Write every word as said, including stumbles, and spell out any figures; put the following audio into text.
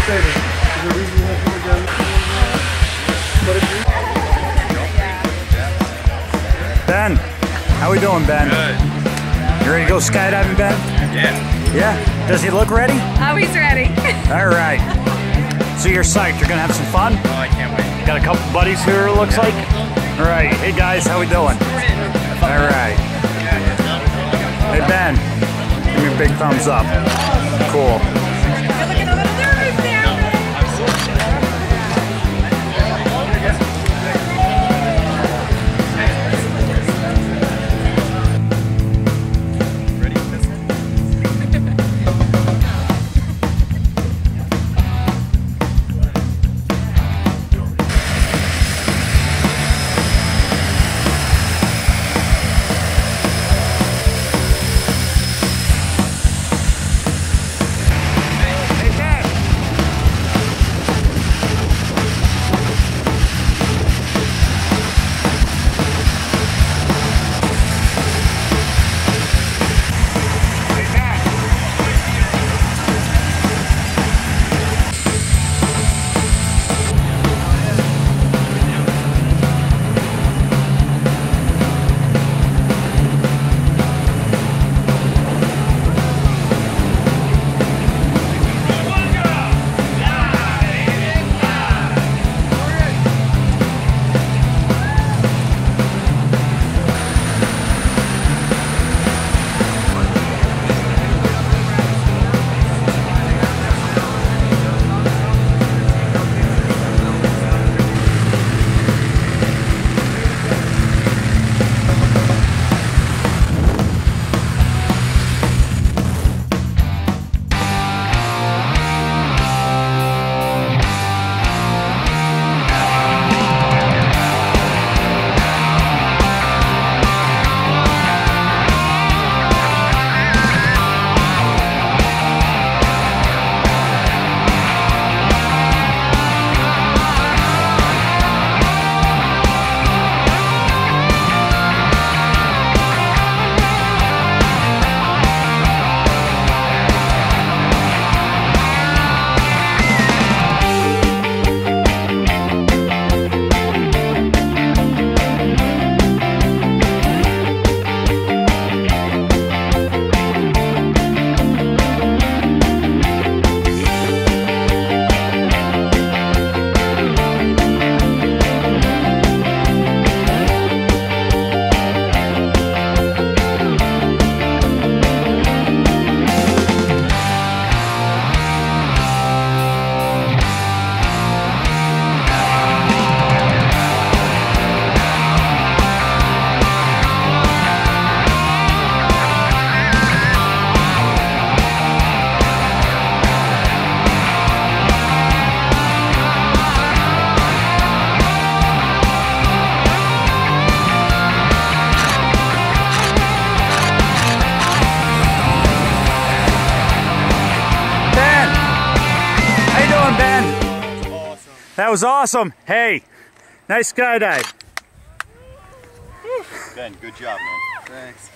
exciting. Is there a reason you have people down there? Ben, how we doing, Ben? Good. You ready to go skydiving, Ben? Yeah. Yeah? Does he look ready? Oh, he's ready. All right. So you're psyched. You're going to have some fun? Oh, I can't wait. Got a couple buddies here, it looks like. All right. Hey, guys, how we doing? All right. Hey, Ben, give me a big thumbs up. Cool. You're looking over the roof now. That was awesome. Hey, nice skydive. Ben, good job, man. Thanks.